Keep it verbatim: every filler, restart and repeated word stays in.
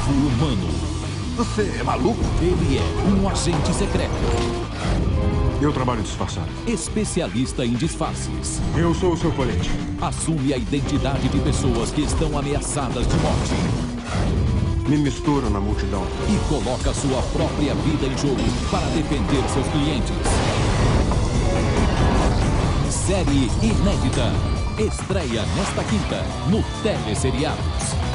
novo humano. Você é maluco? Ele é um agente secreto. Eu trabalho disfarçado. Especialista em disfarces. Eu sou o seu colete. Assume a identidade de pessoas que estão ameaçadas de morte. Me misturo na multidão. E coloca sua própria vida em jogo para defender seus clientes. Série inédita. Estreia nesta quinta no Teleseriados.